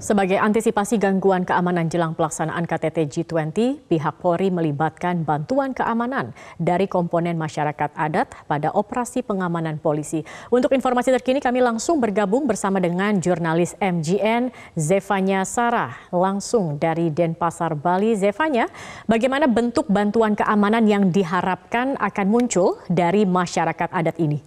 Sebagai antisipasi gangguan keamanan jelang pelaksanaan KTT G20, pihak Polri melibatkan bantuan keamanan dari komponen masyarakat adat pada operasi pengamanan polisi. Untuk informasi terkini kami langsung bergabung bersama dengan jurnalis MGN Zefanya Sarah langsung dari Denpasar, Bali. Zefanya, bagaimana bentuk bantuan keamanan yang diharapkan akan muncul dari masyarakat adat ini?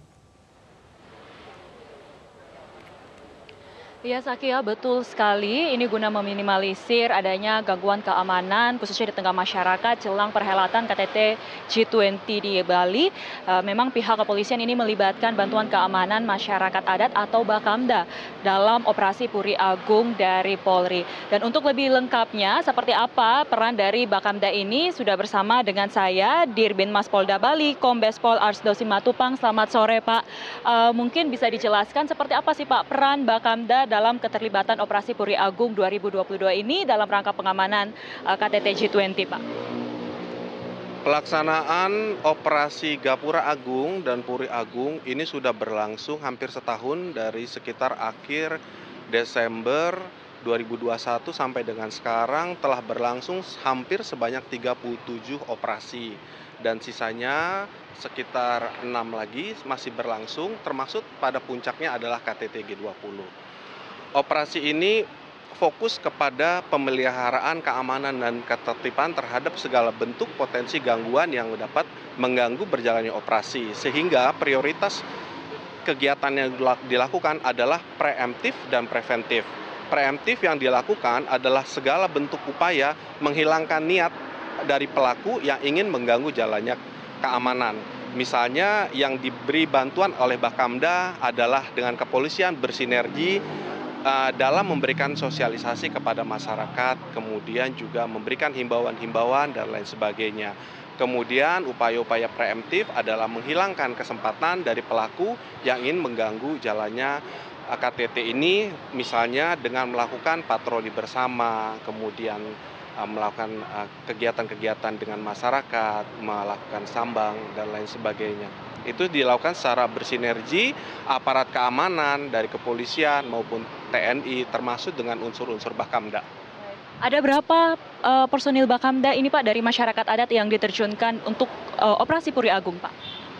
Iya Sakia, betul sekali. Ini guna meminimalisir adanya gangguan keamanan khususnya di tengah masyarakat jelang perhelatan KTT G20 di Bali. Memang pihak kepolisian ini melibatkan bantuan keamanan masyarakat adat atau Bakamda dalam operasi Puri Agung dari Polri. Dan untuk lebih lengkapnya seperti apa peran dari Bakamda ini sudah bersama dengan saya Dirbinmas Polda Bali, Kombes Pol Arsdo Simatupang. Selamat sore Pak. Mungkin bisa dijelaskan seperti apa sih Pak peran Bakamda dalam keterlibatan operasi Puri Agung 2022 ini dalam rangka pengamanan KTT G20, Pak? Pelaksanaan operasi Gapura Agung dan Puri Agung ini sudah berlangsung hampir setahun dari sekitar akhir Desember 2021 sampai dengan sekarang telah berlangsung hampir sebanyak 37 operasi dan sisanya sekitar 6 lagi masih berlangsung termasuk pada puncaknya adalah KTT G20. Operasi ini fokus kepada pemeliharaan keamanan dan ketertiban terhadap segala bentuk potensi gangguan yang dapat mengganggu berjalannya operasi. Sehingga prioritas kegiatan yang dilakukan adalah preemptif dan preventif. Preemptif yang dilakukan adalah segala bentuk upaya menghilangkan niat dari pelaku yang ingin mengganggu jalannya keamanan. Misalnya yang diberi bantuan oleh Bakamda adalah dengan kepolisian bersinergi dalam memberikan sosialisasi kepada masyarakat, kemudian juga memberikan himbauan-himbauan dan lain sebagainya. Kemudian upaya-upaya preemptif adalah menghilangkan kesempatan dari pelaku yang ingin mengganggu jalannya KTT ini, misalnya dengan melakukan patroli bersama, kemudian melakukan kegiatan-kegiatan dengan masyarakat, melakukan sambang dan lain sebagainya. Itu dilakukan secara bersinergi aparat keamanan dari kepolisian maupun TNI termasuk dengan unsur-unsur Bakamda. Ada berapa personil Bakamda ini Pak dari masyarakat adat yang diterjunkan untuk operasi Puri Agung, Pak?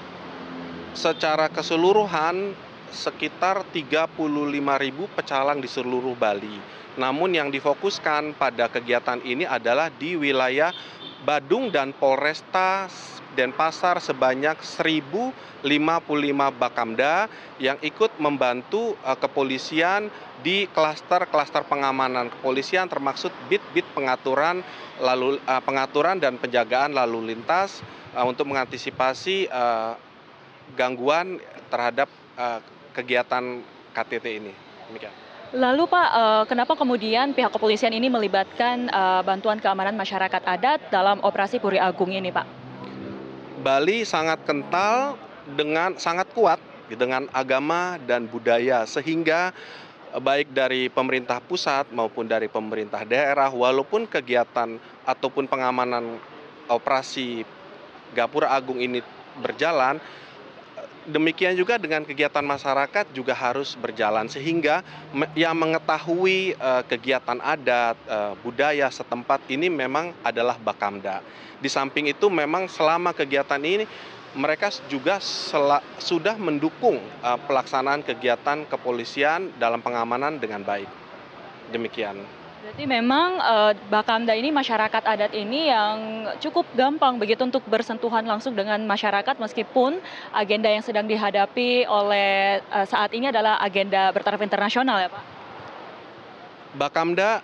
Secara keseluruhan sekitar 35.000 pecalang di seluruh Bali. Namun yang difokuskan pada kegiatan ini adalah di wilayah Badung dan Polresta Denpasar sebanyak 1.055 Bakamda yang ikut membantu kepolisian di klaster-klaster pengamanan kepolisian termasuk bit-bit pengaturan dan penjagaan lalu lintas untuk mengantisipasi gangguan terhadap kegiatan KTT ini. Demikian. Lalu Pak, kenapa kemudian pihak kepolisian ini melibatkan bantuan keamanan masyarakat adat dalam operasi Puri Agung ini, Pak? Bali sangat kental sangat kuat dengan agama dan budaya sehingga baik dari pemerintah pusat maupun dari pemerintah daerah walaupun kegiatan ataupun pengamanan operasi Gapura Agung ini berjalan, demikian juga dengan kegiatan masyarakat juga harus berjalan sehingga yang mengetahui kegiatan adat, budaya setempat ini memang adalah Bakamda. Di samping itu memang selama kegiatan ini mereka juga sudah mendukung pelaksanaan kegiatan kepolisian dalam pengamanan dengan baik. Demikian. Berarti memang Bakamda ini masyarakat adat ini yang cukup gampang begitu untuk bersentuhan langsung dengan masyarakat meskipun agenda yang sedang dihadapi oleh saat ini adalah agenda bertaraf internasional ya Pak? Bakamda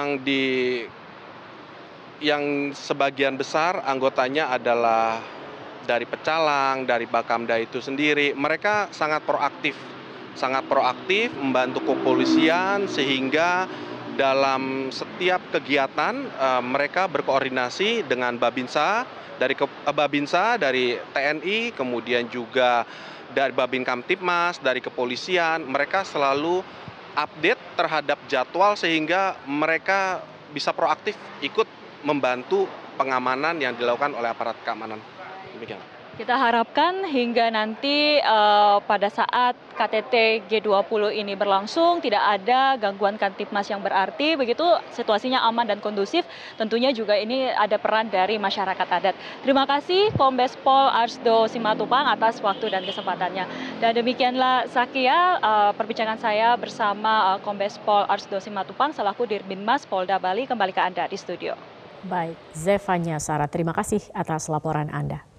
yang sebagian besar anggotanya adalah dari pecalang, dari Bakamda itu sendiri, mereka sangat proaktif membantu kepolisian sehingga dalam setiap kegiatan mereka berkoordinasi dengan Babinsa dari TNI, kemudian juga dari Babin Kamtibmas, dari kepolisian, mereka selalu update terhadap jadwal sehingga mereka bisa proaktif ikut membantu pengamanan yang dilakukan oleh aparat keamanan. Demikian. Kita harapkan hingga nanti pada saat KTT G20 ini berlangsung tidak ada gangguan Kamtipmas yang berarti, begitu situasinya aman dan kondusif. Tentunya juga ini ada peran dari masyarakat adat. Terima kasih Kombes Pol Arsdo Simatupang atas waktu dan kesempatannya. Dan demikianlah Sakia perbincangan saya bersama Kombes Pol Arsdo Simatupang selaku Dirbinmas Polda Bali. Kembali ke Anda di studio. Baik, Zevanya Sarah, terima kasih atas laporan Anda.